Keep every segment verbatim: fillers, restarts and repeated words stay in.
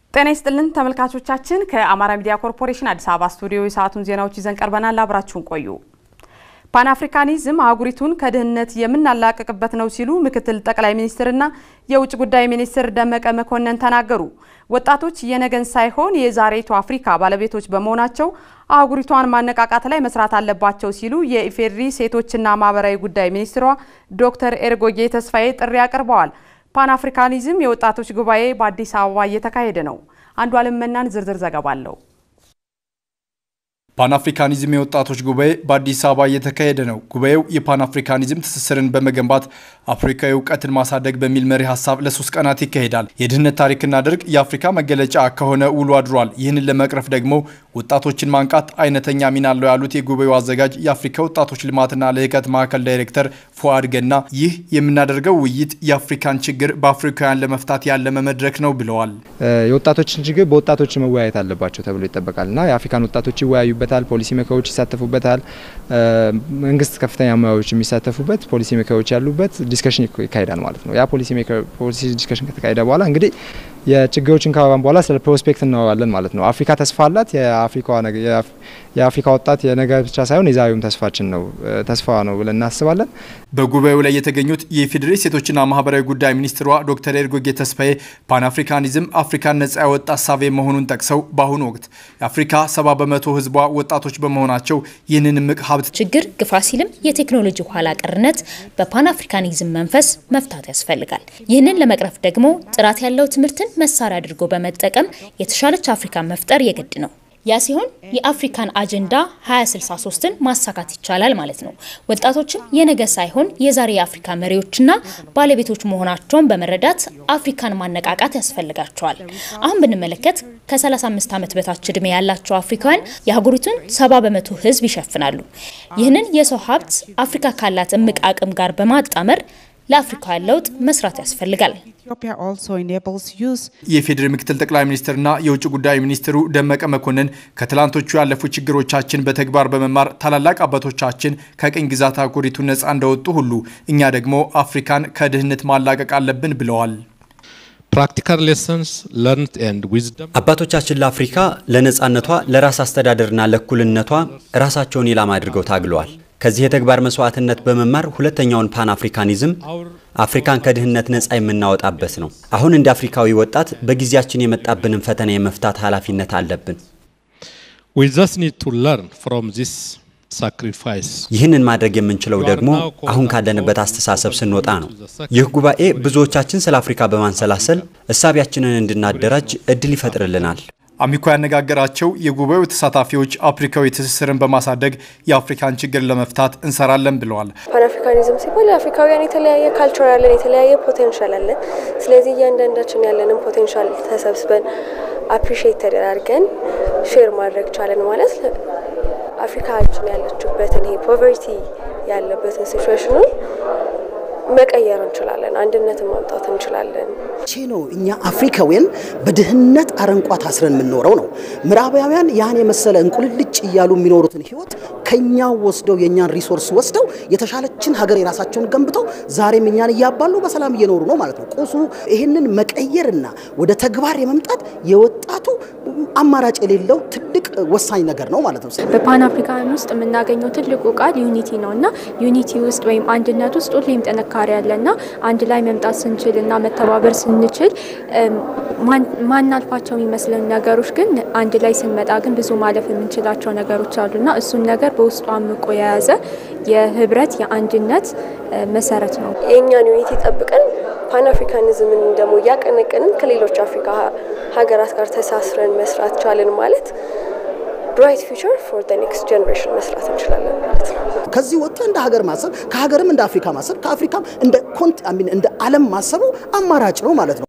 ጤና ይስጥልን ተመልካቾቻችን ከአማራ ሚዲያ ኮርፖሬሽን አዲስ አበባ ስቱዲዮ የሰዓቱን ዜናዎች ይዘን ቀርበናል አብራችሁን ቆዩ ፓን አፍሪካኒዝም አህጉሪቱን ከድህነት የምናላቀቅበት ነው ሲሉ ምክትል ጠቅላይ ሚኒስትርና የውጭ ጉዳይ ሚኒስትር ደመቀ መኮንን ተናገሩ ወጣቶች የነገን ሳይሆን የዛሬቱ አፍሪካ ባለቤቶች በመሆናቸው አህጉሪቷን ማነቃቃት ላይ መስራት አለባቸው ሲሉ የኢፌድሪ ሴቶችና ማህበራዊ ጉዳይ ሚኒስትሯ ዶክተር ኤርጎጌ ተስፋዬ ጥሪ አቀርበዋል ፓን አፍሪካኒዝም የወጣቶች ጉባኤ በአዲስ አበባ እየተካሄደ ነው አንዱ ዓለም መናን ዝርዝር ዘገባ አለው ፓን አፍሪካኒዝም የወጣቶች ጉባኤ በአዲስ አበባ እየተካሄደ ነው ጉባኤው የፓን አፍሪካኒዝም ትስስርን በመገንባት አፍሪካዊ ዕውቀትን ማሳደግ በሚል መሪ ሐሳብ ለሶስት ቀናት ይካሄዳል የድህነት ታሪክና ድርቅ የአፍሪካ መገለጫ ከሆነ ውሎ አድሯል ይህንን ለመቅረፍ ደግሞ ወጣቶችን ማንቃት አይነተኛ ሚና አለው ያሉት የጉባኤው አዘጋጅ የአፍሪካ ወጣቶች ልማትና ለህቀት ማዕከል ዳይሬክተር ፉአድ ገና ይህ የምናደርገው ውይይት የአፍሪካን ችግር በአፍሪካውያን ለመፍታት ያለመ መድረክ ነው ብለዋል የወጣቶችን ችግር በወጣቶች መወያየት አለባቸው ተብሎ ይጠበቃልና የአፍሪካን ወጣቶች ይወያዩበታል ፖሊሲ ሜከሮች ይሳተፉበታል መንግስት ከፍተኛ አመራሮች የሚሳተፉበት ፖሊሲ ሜከሮች ያሉበት ዲስከሽን ይካሄዳል ማለት ነው ያ ፖሊሲ ሜከር ፖሊሲ ዲስከሽን ከተካሄደ በኋላ እንግዲህ የችግሮችን ካባን በኋላ ስለ ፕሮስፔክት እናወራለን ማለት ነው አፍሪካ ተስፋ አላት የአፍሪካው ነገር የአፍሪካ ወጣት የነገ ብቻ ሳይሆን የዛሬውም ተስፋችን ነው ተስፋ ነው ብለን እናስባለን በጉባኤው ላይ የተገኙት የፌዴሬ ሴቶችና ማህበራዊ ጉዳይ ሚኒስትሯ ዶክተር ኤርጎጌ ተስፋዬ ፓን አፍሪካኒዝም አፍሪካን ነጻ ያወጣ ሐሳብ መሆኑን ጠቅሰው በአሁኑ ወቅት የአፍሪካ ሰባ በመቶ ህዝቧ ወጣቶች በመሆናቸው ይህንን ምቅ ሀብት ችግር ግፋ ሲልም የቴክኖሎጂ ኋላ ቀርነት በፓን አፍሪካኒዝም መንፈስ መፍታት ያስፈልጋል ይህንን ለመቅረፍ ደግሞ ጥራት ያለው ትምህርትን መሳሪያ አድርጎ በመጠቀም የተሻለች አፍሪካ መፍጠር የግድ ነው ያ ሲሆን የአፍሪካን አጀንዳ ሃያ ስልሳ ሶስትን ማሳካት ይቻላል ማለት ነው ወጣቶችም የነገ ሳይሆን የዛሬ የአፍሪካ መሪዎችና ባለቤቶች መሆናቸውን በመረዳት አፍሪካን ማነቃቃት ያስፈልጋቸዋል አሁን ብንመለከት ከ35 ዓመት በታች እድሜ ያላቸው አፍሪካውያን የአህጉሪቱን ሰባ በመቶ ህዝብ ይሸፍናሉ ይህንን የሰው ሀብት አፍሪካ ካላት እምቅ አቅም ጋር በማጣመር ለአፍሪካ ለውጥ መስራት ያስፈልጋል የፌዴራል ምክትል ጠቅላይ ሚኒስትርና የውጭ ጉዳይ ሚኒስትሩ ደመቀ መኮንን ከትላንቶቹ ያለፉ ችግሮቻችን በተግባር በመማር ታላላቅ አባቶቻችን ከቅኝ ግዛት አህጉሪቱ ነፃ እንደወጡ ሁሉ እኛ ደግሞ አፍሪካን ከድህነት ማላቀቅ አለብን ብለዋል practical lessons learned and wisdom አባቶቻችን ለአፍሪካ ለነፃነቷ ለራስ አስተዳደርና ለኩልነቷ ራሳቸውን ኢላማ አድርገው ታግለዋል ከዚህ የተግባር መስዋዕትነት በመማር ሁለተኛውን ፓን አፍሪካኒዝም አፍሪካን ከድህነት ነፃ የምናወጣበት ነው አሁን እንደ አፍሪካዊ ወጣት በጊዜያችን የመጣብንን ፈተና የመፍታት ኃላፊነት አለብን we just need to learn from this sacrifice ይህንን ማድረግ የምንችለው ደግሞ አሁን ካለንበት አስተሳሰብ ስንወጣ ነው ይህ ጉባኤ ብዙዎቻችን ስለ አፍሪካ በማንሰላሰል እሳቢያችንን እንድናደራጅ እድል ይፈጥርልናል አሚኮ ያነጋገራቸው የጉባኤው ተሳታፊዎች አፍሪካዊ ትስስርን በማሳደግ የአፍሪካን ችግር ለመፍታት እንሰራለን ብለዋል ፓን አፍሪካኒዝም ሲባል አፍሪካውያን የተለያየ ካልቸር ያለን የተለያየ ፖቴንሻል አለን ስለዚህ እያንዳንዳችን ያለንን ፖቴንሻል ተሰብስበን አፕሪሺየት ተደርገን ሼር ማድረግ ቻለን ማለት አፍሪካችን ያለችበትን ይሄ ፖቨርቲ ያለበትን ሲቹዌሽን መቀየር እንችላለን አንድነትን ማምጣት እንችላለን ቼኖ እኛ አፍሪካውያን በድህነት አረንቋ ታስረን ምንኖረው ነው ምራባውያን ያን የመሰለ እንቁልልጭ ይያሉ የሚኖሩትን ህይወት ከኛው ወስደው የኛን ሪሶርስ ወስደው የተሻለችን ሀገር የራሳቸውን ገንብተው ዛሬም እኛን ያያባሉ በሰላም እየኖሩ ነው ማለት ነው ቁሱ ይሄንን መቀየርና ወደ ተግባር የመምጣት የወጣቱ አማራጭ የሌለው ትልቅ ወሳኝ ነገር ነው ማለት ነው በፓን አፍሪካን ውስጥ የምናገኘው ትልቁ ቃል ዩኒቲ ነውና ዩኒቲ ውስጥ ወይም አንድነት ውስጥ ሁሌም ተነካሪ ያለና አንድ ላይ መምጣት ስንችልና መተባበር ስንችል ማናልፋቸው የሚመስለን ነገሮች ግን አንድ ላይ ስንመጣ ግን ብዙ ማለፍ የምንችላቸው ነገሮች አሉና እሱን ነገር በውስጡ አምቆ የያዘ የህብረት የአንድነት መሰረት ነው የኛን ዩኒቲ ጠብቀን ፓን አፍሪካኒዝምን ደግሞ ያቀነቀንን ከሌሎች አፍሪካ ሀገራት ጋር ተሳስረን መስራት ቻለን ማለት bright future for the next generation መስራት እንችላለን ማለት ነው ከዚህ ወጥቶ እንደ ሀገር ማሰብ ከሀገርም እንደ አፍሪካ ማሰብ ከአፍሪካም እንደ ኮንት አይ ሚን እንደ ዓለም ማሰቡ አማራጭ ነው ማለት ነው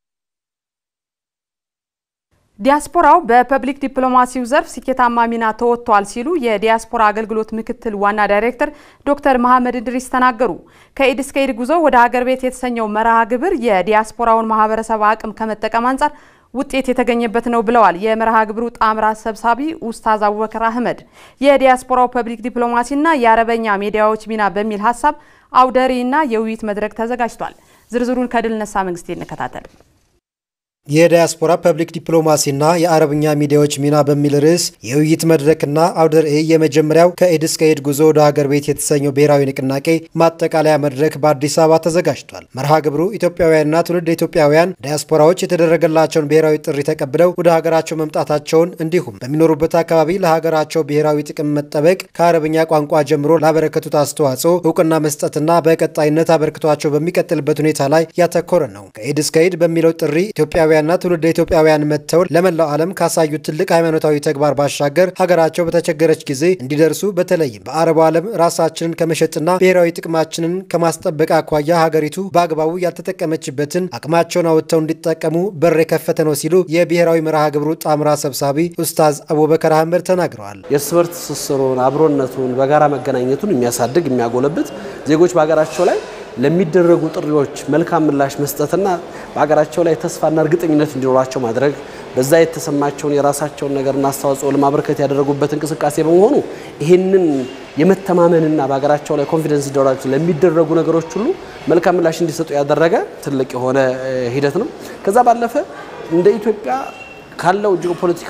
ዲያስፖራው በፐብሊክ ዲፕሎማሲው ዘርፍ ስኬታማ ሚና ተወጥቷል ሲሉ የዲያስፖራ አገልግሎት ምክትል ዋና ዳይሬክተር ዶክተር መሐመድ እንድሪስ ተናገሩ ከኢድ እስከ ኢድ ጉዞ ወደ ሀገር ቤት የተሰኘው መርሃ ግብር የዲያስፖራውን ማህበረሰብ አቅም ከመጠቀም አንፃር ውጤት የተገኘበት ነው ብለዋል የመርሃ ግብሩ ጣምራ ሰብሳቢ ኡስታዝ አቡበከር አህመድ የዲያስፖራው ፐብሊክ ዲፕሎማሲና የአረበኛ ሚዲያዎች ሚና በሚል ሐሳብ አውደሪና የውይይት መድረክ ተዘጋጅቷል ዝርዝሩን ከድል ነሳ መንግስት ይነከታተል የዲያስፖራ ፐብሊክ ዲፕሎማሲና የአረብኛ ሚዲያዎች ሚና በሚል ርዕስ የውይይት መድረክና አውደ ርዕይ የመጀመሪያው ከኢድ እስከ ኢድ ጉዞ ወደ ሀገር ቤት የተሰኘው ብሔራዊ ንቅናቄ ማጠቃለያ መድረክ በአዲስ አበባ ተዘጋጅቷል። መርሃ ግብሩ ኢትዮጵያውያንና ትውልደ ኢትዮጵያውያን ዲያስፖራዎች የተደረገላቸውን ብሔራዊ ጥሪ ተቀብለው ወደ ሀገራቸው መምጣታቸውን እንዲሁም በሚኖሩበት አካባቢ ለሀገራቸው ብሔራዊ ጥቅም መጠበቅ ከአረብኛ ቋንቋ ጀምሮ ላበረከቱት አስተዋጽኦ እውቅና መስጠትና በቀጣይነት አበርክቷቸው በሚቀጥልበት ሁኔታ ላይ ያተኮረ ነው። ከኢድ እስከ ኢድ በሚለው ጥሪ ኢትዮጵያውያን ና ትውልደ ኢትዮጵያውያን መተው ለመላው ዓለም ካሳዩት ትልቅ ሃይማኖታዊ ተግባር ባሻገር ሀገራቸው በተቸገረች ጊዜ እንዲደርሱ በተለይም በአረቡ ዓለም ራሳችንን ከመሸጥና ብሔራዊ ጥቅማችንን ከማስጠበቅ አኳያ ሀገሪቱ በአግባቡ ያልተጠቀመችበትን አቅማቸውን አውጥተው እንዲጠቀሙ በር የከፈተ ነው ሲሉ የብሔራዊ መርሃ ግብሩ ጣምራ ሰብሳቢ ኡስታዝ አቡበከር አህመድ ተናግረዋል። የእርስ በርስ ትስስሩን፣ አብሮነቱን፣ በጋራ መገናኘቱን የሚያሳድግ የሚያጎለብት ዜጎች በሀገራቸው ላይ ለሚደረጉ ጥሪዎች መልካም ምላሽ መስጠትና በሀገራቸው ላይ ተስፋና እርግጠኝነት እንዲኖራቸው ማድረግ በዛ የተሰማቸውን የራሳቸውን ነገርና አስተዋጽኦ ለማበርከት ያደረጉበት እንቅስቃሴ በመሆኑ ይሄንን የመተማመንና በሀገራቸው ላይ ኮንፊደንስ እንዲኖራቸው ለሚደረጉ ነገሮች ሁሉ መልካም ምላሽ እንዲሰጡ ያደረገ ትልቅ የሆነ ሂደት ነው። ከዛ ባለፈ እንደ ኢትዮጵያ ካለው ጂኦፖለቲካ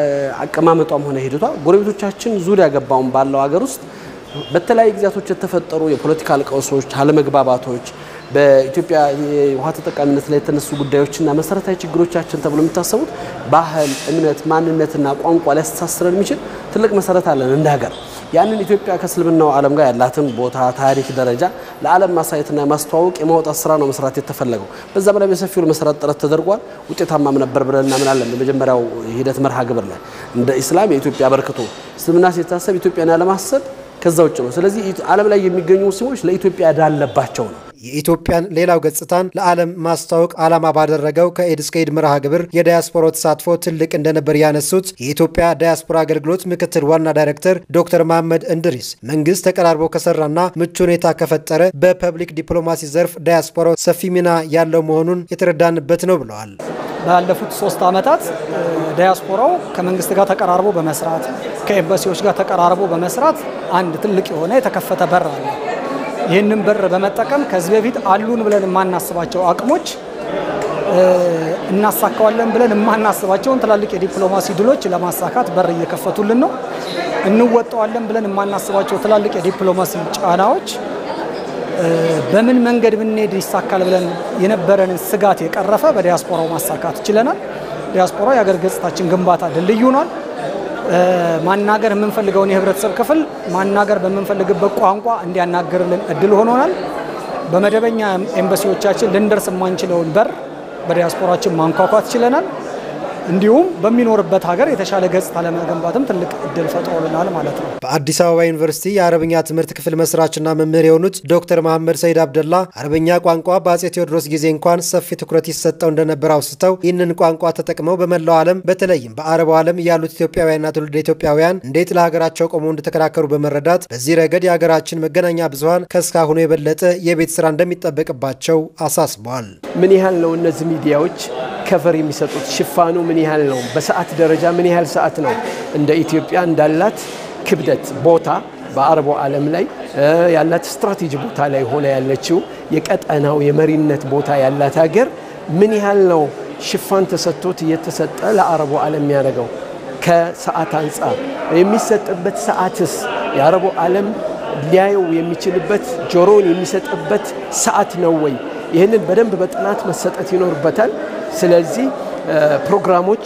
አቀማመጧም ሆነ ሂደቷ ጎረቤቶቻችን ዙሪያ ገባውን ባለው ሀገር ውስጥ በተለያዩ ጊዜያቶች የተፈጠሩ የፖለቲካ ቀውሶች፣ አለመግባባቶች በኢትዮጵያ የውሃ ተጠቃሚነት ላይ የተነሱ ጉዳዮችና መሰረታዊ ችግሮቻችን ተብሎ የሚታሰቡት ባህል፣ እምነት፣ ማንነትና ቋንቋ ሊያስተሳስረን የሚችል ትልቅ መሰረት አለን እንደ ሀገር። ያንን ኢትዮጵያ ከእስልምናው ዓለም ጋር ያላትን ቦታ ታሪክ ደረጃ ለዓለም ማሳየትና ማስተዋወቅ የማውጣት ስራ ነው መስራት የተፈለገው። በዛ በላይ በሰፊው መሰረት ጥረት ተደርጓል። ውጤታማም ነበር ብለን እናምናለን። በመጀመሪያው ሂደት መርሃ ግብር ላይ እንደ ኢስላም የኢትዮጵያ በርክቶ እስልምና ሲታሰብ ኢትዮጵያን ያለማሰብ ከዛ ውጭ ነው። ስለዚህ ዓለም ላይ የሚገኙ ሙስሊሞች ለኢትዮጵያ ያዳለባቸው ነው። የኢትዮጵያን ሌላው ገጽታን ለዓለም ማስተዋወቅ ዓላማ ባደረገው ከኢድ እስከ ኢድ መርሃ ግብር የዲያስፖራ ተሳትፎ ትልቅ እንደነበር ያነሱት የኢትዮጵያ ዲያስፖራ አገልግሎት ምክትል ዋና ዳይሬክተር ዶክተር መሐመድ እንድሪስ መንግስት ተቀራርቦ ከሰራና ምቹ ሁኔታ ከፈጠረ በፐብሊክ ዲፕሎማሲ ዘርፍ ዲያስፖራው ሰፊ ሚና ያለው መሆኑን የተረዳንበት ነው ብለዋል። ባለፉት ሶስት ዓመታት ዲያስፖራው ከመንግስት ጋር ተቀራርቦ በመስራት ከኤምባሲዎች ጋር ተቀራርቦ በመስራት አንድ ትልቅ የሆነ የተከፈተ በር አለ። ይህንን በር በመጠቀም ከዚህ በፊት አሉን ብለን የማናስባቸው አቅሞች እናሳካዋለን ብለን የማናስባቸውን ትላልቅ የዲፕሎማሲ ድሎች ለማሳካት በር እየከፈቱልን ነው። እንወጣዋለን ብለን የማናስባቸው ትላልቅ የዲፕሎማሲ ጫናዎች በምን መንገድ ብንሄድ ይሳካል ብለን የነበረንን ስጋት የቀረፈ በዲያስፖራው ማሳካት ችለናል። ዲያስፖራው የሀገር ገጽታችን ግንባታ ድልድይ ሆኗል። ማናገር የምንፈልገውን የህብረተሰብ ክፍል ማናገር በምንፈልግበት ቋንቋ እንዲያናገርልን እድል ሆኖናል። በመደበኛ ኤምባሲዎቻችን ልንደርስ የማንችለውን በር በዲያስፖራችን ማንኳኳት ችለናል። እንዲሁም በሚኖርበት ሀገር የተሻለ ገጽታ ለመገንባትም ትልቅ እድል ፈጥሮልናል ማለት ነው። በአዲስ አበባ ዩኒቨርሲቲ የአረብኛ ትምህርት ክፍል መስራችና መምህር የሆኑት ዶክተር መሐመድ ሰይድ አብደላ አረብኛ ቋንቋ በአጼ ቴዎድሮስ ጊዜ እንኳን ሰፊ ትኩረት ይሰጠው እንደነበር አውስተው ይህንን ቋንቋ ተጠቅመው በመላው ዓለም በተለይም በአረቡ ዓለም ያሉት ኢትዮጵያውያንና ትውልደ ኢትዮጵያውያን እንዴት ለሀገራቸው ቆመው እንደተከራከሩ በመረዳት በዚህ ረገድ የሀገራችን መገናኛ ብዙሃን ከእስካሁኑ የበለጠ የቤት ስራ እንደሚጠበቅባቸው አሳስበዋል። ምን ያህል ነው እነዚህ ሚዲያዎች ከቨር የሚሰጡት ሽፋኑ ምን ያህል ነው? በሰዓት ደረጃ ምን ያህል ሰዓት ነው? እንደ ኢትዮጵያ እንዳላት ክብደት ቦታ በአረቡ ዓለም ላይ ያላት ስትራቴጂ ቦታ ላይ ሆነ ያለችው የቀጠናው የመሪነት ቦታ ያላት ሀገር ምን ያህል ነው ሽፋን ተሰጥቶት እየተሰጠ ለአረቡ ዓለም የሚያደርገው? ከሰዓት አንጻር የሚሰጥበት ሰዓትስ የአረቡ ዓለም ሊያየው የሚችልበት ጆሮን የሚሰጥበት ሰዓት ነው ወይ? ይህንን በደንብ በጥናት መሰጠት ይኖርበታል። ስለዚህ ፕሮግራሞች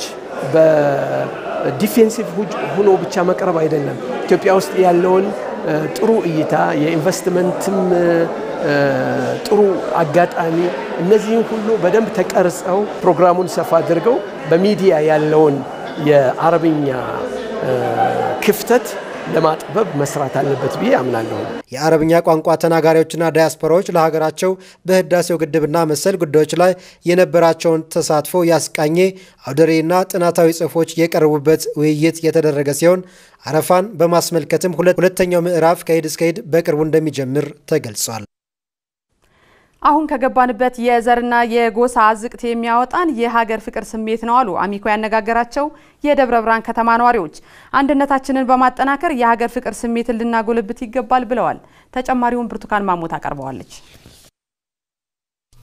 በዲፌንሲቭ ሆኖ ብቻ መቅረብ አይደለም። ኢትዮጵያ ውስጥ ያለውን ጥሩ እይታ የኢንቨስትመንትም ጥሩ አጋጣሚ እነዚህን ሁሉ በደንብ ተቀርጸው ፕሮግራሙን ሰፋ አድርገው በሚዲያ ያለውን የአረብኛ ክፍተት ለማጥበብ መስራት አለበት ብዬ አምናለሁ። የአረብኛ ቋንቋ ተናጋሪዎችና ዲያስፖራዎች ለሀገራቸው በህዳሴው ግድብና መሰል ጉዳዮች ላይ የነበራቸውን ተሳትፎ ያስቃኘ አውደ ርዕይና ጥናታዊ ጽሑፎች የቀረቡበት ውይይት የተደረገ ሲሆን አረፋን በማስመልከትም ሁለተኛው ምዕራፍ ከኢድ እስከ ኢድ በቅርቡ እንደሚጀምር ተገልጿል። አሁን ከገባንበት የዘርና የጎሳ አዝቅት የሚያወጣን የሀገር ፍቅር ስሜት ነው አሉ አሚኮ ያነጋገራቸው የደብረ ብርሃን ከተማ ነዋሪዎች። አንድነታችንን በማጠናከር የሀገር ፍቅር ስሜትን ልናጎለብት ይገባል ብለዋል። ተጨማሪውን ብርቱካን ማሞት አቀርበዋለች።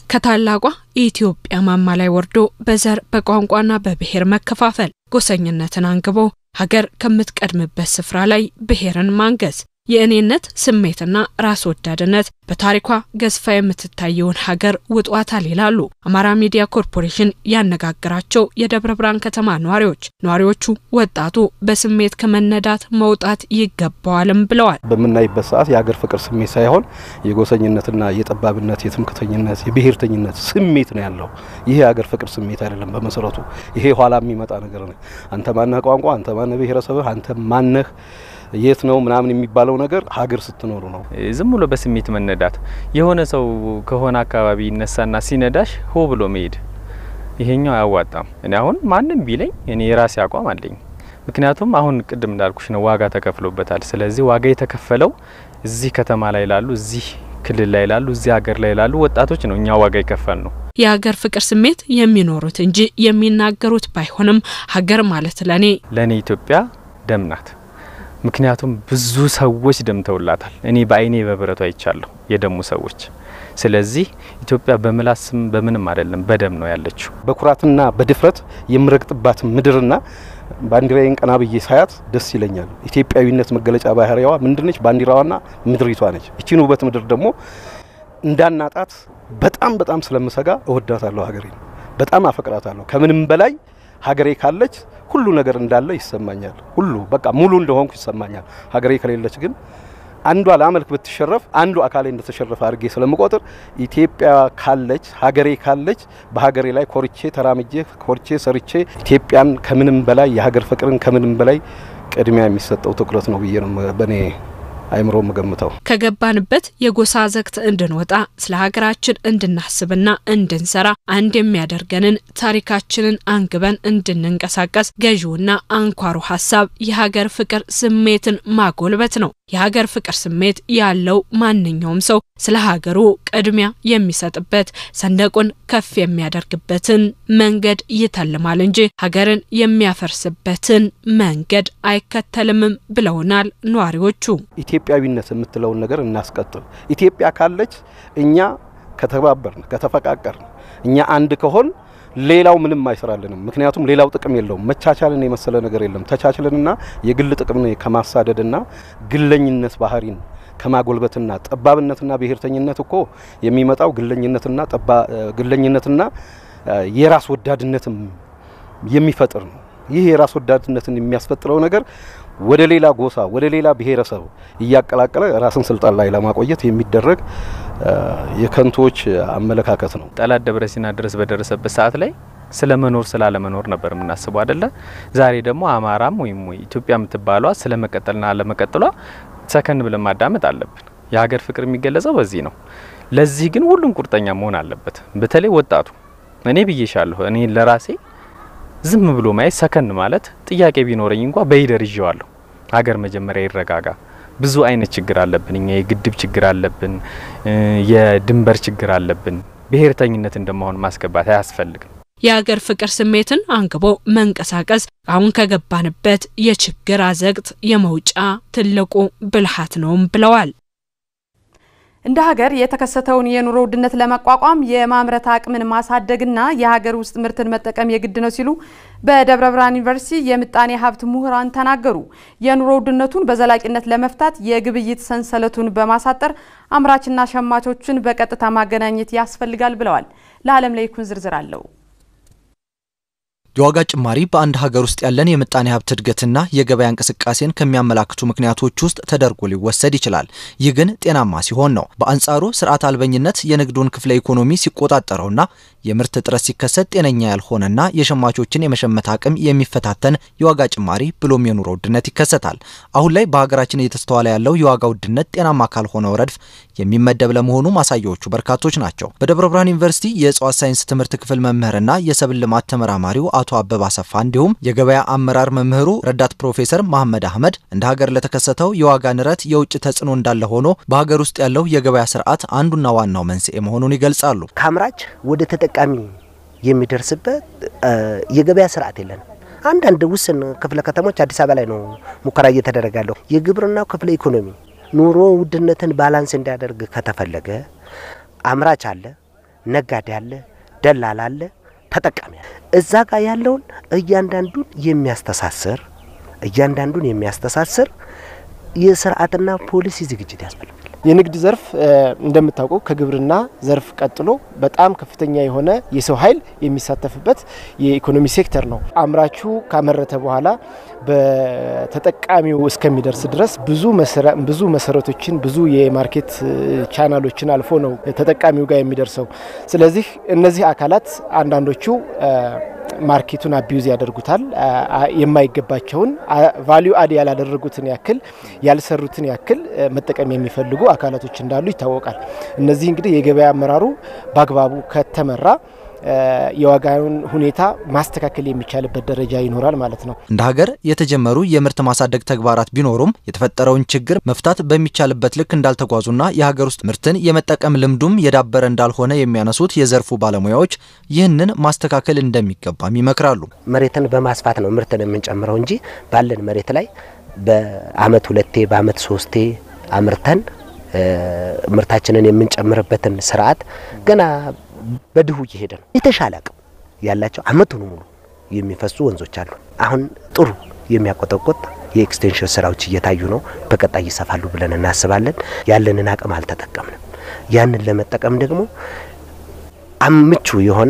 ከታላቋ ኢትዮጵያ ማማ ላይ ወርዶ በዘር በቋንቋና በብሔር መከፋፈል ጎሰኝነትን አንግቦ ሀገር ከምትቀድምበት ስፍራ ላይ ብሔርን ማንገስ የእኔነት ስሜትና ራስ ወዳድነት በታሪኳ ገዝፋ የምትታየውን ሀገር ውጧታል ይላሉ አማራ ሚዲያ ኮርፖሬሽን ያነጋግራቸው የደብረ ብርሃን ከተማ ነዋሪዎች። ነዋሪዎቹ ወጣቱ በስሜት ከመነዳት መውጣት ይገባዋልም ብለዋል። በመናይበት ሰዓት የሀገር ፍቅር ስሜት ሳይሆን የጎሰኝነትና የጠባብነት የትምክተኝነት የብሔርተኝነት ስሜት ነው ያለው። ይሄ የሀገር ፍቅር ስሜት አይደለም በመሰረቱ። ይሄ ኋላ የሚመጣ ነገር ነው። አንተ ማነህ ቋንቋ፣ አንተ ማነህ ብሔረሰብህ፣ አንተ ማነህ የት ነው ምናምን የሚባለው ነገር ሀገር ስትኖሩ ነው። ዝም ብሎ በስሜት መነዳት የሆነ ሰው ከሆነ አካባቢ ይነሳና ሲነዳሽ ሆ ብሎ መሄድ ይሄኛው አያዋጣም። እኔ አሁን ማንንም ቢለኝ እኔ የራሴ አቋም አለኝ። ምክንያቱም አሁን ቅድም እንዳልኩሽ ነው ዋጋ ተከፍሎበታል። ስለዚህ ዋጋ የተከፈለው እዚህ ከተማ ላይ ላሉ እዚህ ክልል ላይ ላሉ እዚህ ሀገር ላይ ላሉ ወጣቶች ነው እኛ ዋጋ ይከፈል ነው። የሀገር ፍቅር ስሜት የሚኖሩት እንጂ የሚናገሩት ባይሆንም ሀገር ማለት ለኔ ለኔ ኢትዮጵያ ደም ናት። ምክንያቱም ብዙ ሰዎች ደምተውላታል። እኔ በአይኔ በብረቱ አይቻለሁ የደሙ ሰዎች። ስለዚህ ኢትዮጵያ በምላስም በምንም አይደለም በደም ነው ያለችው። በኩራትና በድፍረት የምረግጥባት ምድርና ባንዲራዬን ቀና ብዬ ሳያት ደስ ይለኛል። ኢትዮጵያዊነት መገለጫ ባህሪያዋ ምንድነች? ባንዲራዋና ምድሪቷ ነች። እቺን ውበት ምድር ደግሞ እንዳናጣት በጣም በጣም ስለምሰጋ እወዳታለሁ። ሀገሬን በጣም አፈቅራታለሁ። ከምንም በላይ ሀገሬ ካለች ሁሉ ነገር እንዳለ ይሰማኛል። ሁሉ በቃ ሙሉ እንደሆንኩ ይሰማኛል። ሀገሬ ከሌለች ግን አንዷ ለአመልክ ብትሸረፍ አንዱ አካሌ እንደተሸረፈ አድርጌ ስለምቆጥር ኢትዮጵያ ካለች ሀገሬ ካለች በሀገሬ ላይ ኮርቼ ተራምጄ ኮርቼ ሰርቼ ኢትዮጵያን ከምንም በላይ የሀገር ፍቅርን ከምንም በላይ ቅድሚያ የሚሰጠው ትኩረት ነው ብዬ ነው በኔ አይምሮ መገምተው። ከገባንበት የጎሳ ዘግት እንድንወጣ ስለ ሀገራችን እንድናስብና እንድንሰራ አንድ የሚያደርገንን ታሪካችንን አንግበን እንድንንቀሳቀስ ገዢውና አንኳሩ ሐሳብ የሀገር ፍቅር ስሜትን ማጎልበት ነው። የሀገር ፍቅር ስሜት ያለው ማንኛውም ሰው ስለ ሀገሩ ቅድሚያ የሚሰጥበት ሰንደቁን ከፍ የሚያደርግበትን መንገድ ይተልማል እንጂ ሀገርን የሚያፈርስበትን መንገድ አይከተልም ብለውናል ነዋሪዎቹ። ኢትዮጵያዊነት የምትለውን ነገር እናስቀጥል። ኢትዮጵያ ካለች እኛ ከተባበርን ከተፈቃቀርን እኛ አንድ ከሆን ሌላው ምንም አይሰራልንም። ምክንያቱም ሌላው ጥቅም የለውም። መቻቻልን የመሰለ ነገር የለም። ተቻችለንና የግል ጥቅምን ከማሳደድና ግለኝነት ባህሪን ከማጎልበትና ጠባብነትና ብሔርተኝነት እኮ የሚመጣው ግለኝነትና ጠባ ግለኝነትና የራስ ወዳድነትም የሚፈጥር ነው። ይህ የራስ ወዳድነትን የሚያስፈጥረው ነገር ወደ ሌላ ጎሳ ወደ ሌላ ብሔረሰብ እያቀላቀለ ራስን ስልጣን ላይ ለማቆየት የሚደረግ የከንቶች አመለካከት ነው። ጠላት ደብረሲና ድረስ በደረሰበት ሰዓት ላይ ስለ መኖር ስላለ መኖር ነበር የምናስበው አይደለ? ዛሬ ደግሞ አማራም ወይም ኢትዮጵያ የምትባሏ ስለ መቀጠልና ለመቀጠሏ ሰከን ብለን ማዳመጥ አለብን። የሀገር ፍቅር የሚገለጸው በዚህ ነው። ለዚህ ግን ሁሉም ቁርጠኛ መሆን አለበት። በተለይ ወጣቱ እኔ ብዬሻለሁ እኔ ለራሴ ዝም ብሎ ማየት ሰከን ማለት ጥያቄ ቢኖርኝ እንኳን በይደር ይዤዋለሁ። ሀገር መጀመሪያ ይረጋጋ። ብዙ አይነት ችግር አለብን። እኛ የግድብ ችግር አለብን፣ የድንበር ችግር አለብን። ብሔርተኝነት እንደማሆን ማስገባት አያስፈልግም። የሀገር ፍቅር ስሜትን አንግቦ መንቀሳቀስ አሁን ከገባንበት የችግር አዘቅት የመውጫ ትልቁ ብልሃት ነውም ብለዋል። እንደ ሀገር የተከሰተውን የኑሮ ውድነት ለመቋቋም የማምረት አቅምን ማሳደግና የሀገር ውስጥ ምርትን መጠቀም የግድ ነው ሲሉ በደብረ ብርሃን ዩኒቨርሲቲ የምጣኔ ሀብት ምሁራን ተናገሩ። የኑሮ ውድነቱን በዘላቂነት ለመፍታት የግብይት ሰንሰለቱን በማሳጠር አምራችና ሸማቾችን በቀጥታ ማገናኘት ያስፈልጋል ብለዋል። ለዓለም ላይ ኩን ዝርዝር አለው። የዋጋ ጭማሪ በአንድ ሀገር ውስጥ ያለን የምጣኔ ሀብት እድገትና የገበያ እንቅስቃሴን ከሚያመላክቱ ምክንያቶች ውስጥ ተደርጎ ሊወሰድ ይችላል። ይህ ግን ጤናማ ሲሆን ነው። በአንጻሩ ስርዓት አልበኝነት የንግዱን ክፍለ ኢኮኖሚ ሲቆጣጠረውና የምርት እጥረት ሲከሰት ጤነኛ ያልሆነና የሸማቾችን የመሸመት አቅም የሚፈታተን የዋጋ ጭማሪ ብሎም የኑሮ ውድነት ይከሰታል። አሁን ላይ በሀገራችን እየተስተዋለ ያለው የዋጋ ውድነት ጤናማ ካልሆነው ረድፍ የሚመደብ ለመሆኑ ማሳያዎቹ በርካቶች ናቸው። በደብረ ብርሃን ዩኒቨርሲቲ የእጽዋት ሳይንስ ትምህርት ክፍል መምህርና የሰብል ልማት ተመራማሪው አቶ አበባ አሰፋ እንዲሁም የገበያ አመራር መምህሩ ረዳት ፕሮፌሰር መሐመድ አህመድ እንደ ሀገር ለተከሰተው የዋጋ ንረት የውጭ ተጽዕኖ እንዳለ ሆኖ በሀገር ውስጥ ያለው የገበያ ስርዓት አንዱና ዋናው መንስኤ መሆኑን ይገልጻሉ። ካምራች ወደ ተጠቃሚ የሚደርስበት የገበያ ስርዓት የለንም። አንዳንድ ውስን ክፍለ ከተሞች አዲስ አበባ ላይ ነው ሙከራ እየተደረገ ያለው። የግብርናው ክፍለ ኢኮኖሚ ኑሮ ውድነትን ባላንስ እንዲያደርግ ከተፈለገ አምራች አለ፣ ነጋዴ አለ፣ ደላላ አለ፣ ተጠቃሚ አለ። እዛ ጋር ያለውን እያንዳንዱን የሚያስተሳስር እያንዳንዱን የሚያስተሳስር የስርዓትና ፖሊሲ ዝግጅት ያስፈልጋል። የንግድ ዘርፍ እንደምታውቁ ከግብርና ዘርፍ ቀጥሎ በጣም ከፍተኛ የሆነ የሰው ኃይል የሚሳተፍበት የኢኮኖሚ ሴክተር ነው። አምራቹ ካመረተ በኋላ በተጠቃሚው እስከሚደርስ ድረስ ብዙ ብዙ መሰረቶችን ብዙ የማርኬት ቻናሎችን አልፎ ነው ተጠቃሚው ጋር የሚደርሰው። ስለዚህ እነዚህ አካላት አንዳንዶቹ ማርኬቱን አቢዩዝ ያደርጉታል። የማይገባቸውን ቫልዩ አድ ያላደረጉትን ያክል ያልሰሩትን ያክል መጠቀም የሚፈልጉ አካላቶች እንዳሉ ይታወቃል። እነዚህ እንግዲህ የገበያ አመራሩ በአግባቡ ከተመራ የዋጋውን ሁኔታ ማስተካከል የሚቻልበት ደረጃ ይኖራል ማለት ነው። እንደ ሀገር የተጀመሩ የምርት ማሳደግ ተግባራት ቢኖሩም የተፈጠረውን ችግር መፍታት በሚቻልበት ልክ እንዳልተጓዙና የሀገር ውስጥ ምርትን የመጠቀም ልምዱም የዳበረ እንዳልሆነ የሚያነሱት የዘርፉ ባለሙያዎች ይህንን ማስተካከል እንደሚገባም ይመክራሉ። መሬትን በማስፋት ነው ምርትን የምንጨምረው እንጂ ባለን መሬት ላይ በአመት ሁለቴ በአመት ሶስቴ አምርተን ምርታችንን የምንጨምርበትን ስርዓት ገና በድሁ እየሄደ ነው። የተሻለ አቅም ያላቸው አመቱን ሙሉ የሚፈሱ ወንዞች አሉ። አሁን ጥሩ የሚያቆጠቆጥ የኤክስቴንሽን ስራዎች እየታዩ ነው። በቀጣይ ይሰፋሉ ብለን እናስባለን። ያለንን አቅም አልተጠቀምንም። ያንን ለመጠቀም ደግሞ አምቹ የሆነ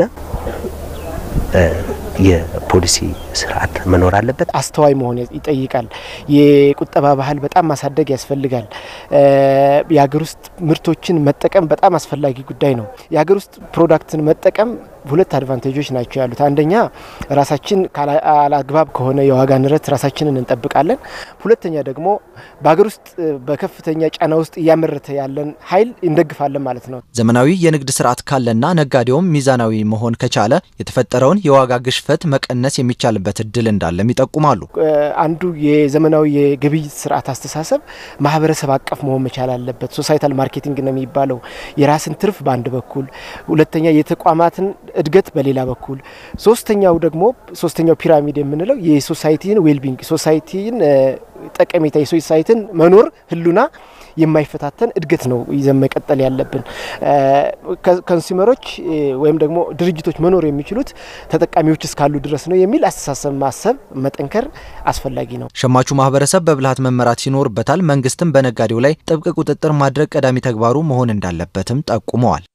የፖሊሲ ስርዓት መኖር አለበት። አስተዋይ መሆን ይጠይቃል። የቁጠባ ባህል በጣም ማሳደግ ያስፈልጋል። የሀገር ውስጥ ምርቶችን መጠቀም በጣም አስፈላጊ ጉዳይ ነው። የሀገር ውስጥ ፕሮዳክትን መጠቀም ሁለት አድቫንቴጆች ናቸው ያሉት። አንደኛ ራሳችን ካላግባብ ከሆነ የዋጋ ንረት ራሳችንን እንጠብቃለን። ሁለተኛ ደግሞ በሀገር ውስጥ በከፍተኛ ጫና ውስጥ እያመረተ ያለን ኃይል እንደግፋለን ማለት ነው። ዘመናዊ የንግድ ስርዓት ካለና ነጋዴውም ሚዛናዊ መሆን ከቻለ የተፈጠረውን የዋጋ ግሽፈት መቀነስ የሚቻልበት እድል እንዳለም ይጠቁማሉ። አንዱ የዘመናዊ የግብይት ስርዓት አስተሳሰብ ማህበረሰብ አቀፍ መሆን መቻል አለበት። ሶሳይታል ማርኬቲንግ ነው የሚባለው። የራስን ትርፍ በአንድ በኩል፣ ሁለተኛ የተቋማትን እድገት በሌላ በኩል፣ ሶስተኛው ደግሞ ሶስተኛው ፒራሚድ የምንለው የሶሳይቲን ዌልቢንግ ሶሳይቲን ጠቀሜታ የሶሳይቲን መኖር ህሉና የማይፈታተን እድገት ነው ይዘን መቀጠል ያለብን። ኮንሱመሮች ወይም ደግሞ ድርጅቶች መኖር የሚችሉት ተጠቃሚዎች እስካሉ ድረስ ነው የሚል አስተሳሰብ ማሰብ መጠንከር አስፈላጊ ነው። ሸማቹ ማህበረሰብ በብልሃት መመራት ይኖርበታል። መንግስትም በነጋዴው ላይ ጥብቅ ቁጥጥር ማድረግ ቀዳሚ ተግባሩ መሆን እንዳለበትም ጠቁመዋል።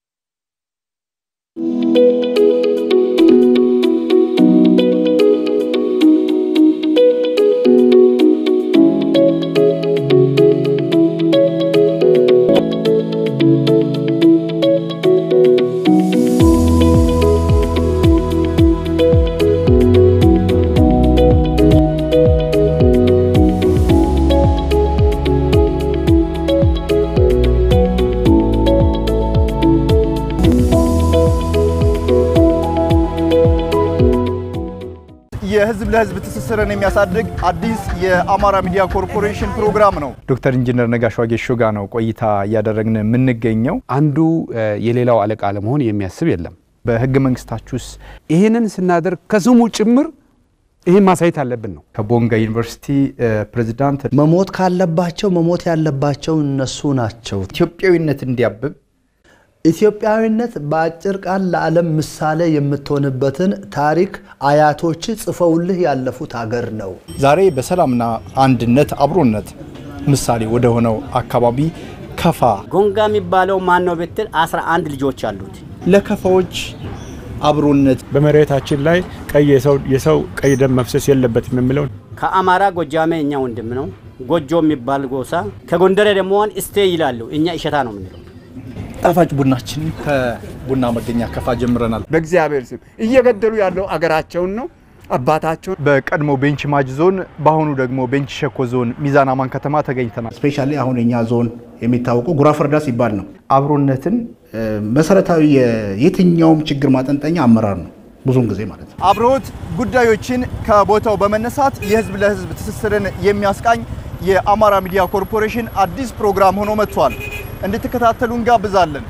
የህዝብ ለህዝብ ትስስርን የሚያሳድግ አዲስ የአማራ ሚዲያ ኮርፖሬሽን ፕሮግራም ነው። ዶክተር ኢንጂነር ነጋሽ ዋጌሾ ጋር ነው ቆይታ እያደረግን የምንገኘው። አንዱ የሌላው አለቃ ለመሆን የሚያስብ የለም። በህገ መንግስታችሁስ ይሄንን ስናደርግ ከስሙ ጭምር ይሄን ማሳየት አለብን ነው። ከቦንጋ ዩኒቨርሲቲ ፕሬዝዳንት መሞት ካለባቸው መሞት ያለባቸው እነሱ ናቸው። ኢትዮጵያዊነት እንዲያብብ ኢትዮጵያዊነት በአጭር ቃል ለዓለም ምሳሌ የምትሆንበትን ታሪክ አያቶች ጽፈውልህ ያለፉት ሀገር ነው። ዛሬ በሰላምና አንድነት አብሮነት ምሳሌ ወደ ሆነው አካባቢ ከፋ ጎንጋ የሚባለው ማን ነው ብትል አስራ አንድ ልጆች አሉት። ለከፋዎች አብሮነት በመሬታችን ላይ ቀይ የሰው የሰው ቀይ ደም መፍሰስ የለበትም የሚለው ከአማራ ጎጃሜ እኛ ወንድም ነው። ጎጆ የሚባል ጎሳ ከጎንደር ደግሞ እስቴ ይላሉ። እኛ እሸታ ነው የምንለው። ጣፋጭ ቡናችን ከቡና መገኛ ከፋ ጀምረናል። በእግዚአብሔር ስም እየገደሉ ያለው አገራቸውን ነው አባታቸው። በቀድሞ ቤንች ማጅ ዞን በአሁኑ ደግሞ ቤንች ሸኮ ዞን ሚዛን አማን ከተማ ተገኝተናል። ስፔሻሊ አሁን የኛ ዞን የሚታወቀው ጉራ ፈርዳ ሲባል ነው። አብሮነትን መሰረታዊ የትኛውም ችግር ማጠንጠኛ አመራር ነው ብዙውን ጊዜ ማለት ነው። አብሮት ጉዳዮችን ከቦታው በመነሳት የህዝብ ለህዝብ ትስስርን የሚያስቃኝ የአማራ ሚዲያ ኮርፖሬሽን አዲስ ፕሮግራም ሆኖ መጥቷል። እንድትከታተሉ እንጋብዛለን።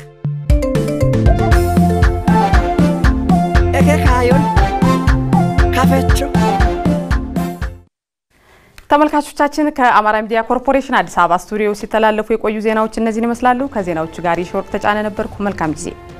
እከካዩን ካፈቹ ተመልካቾቻችን ከአማራ ሚዲያ ኮርፖሬሽን አዲስ አበባ ስቱዲዮ ሲተላለፉ የቆዩ ዜናዎች እነዚህን ይመስላሉ። ከዜናዎቹ ጋር ይሾርክ ተጫነ ነበርኩ። መልካም ጊዜ።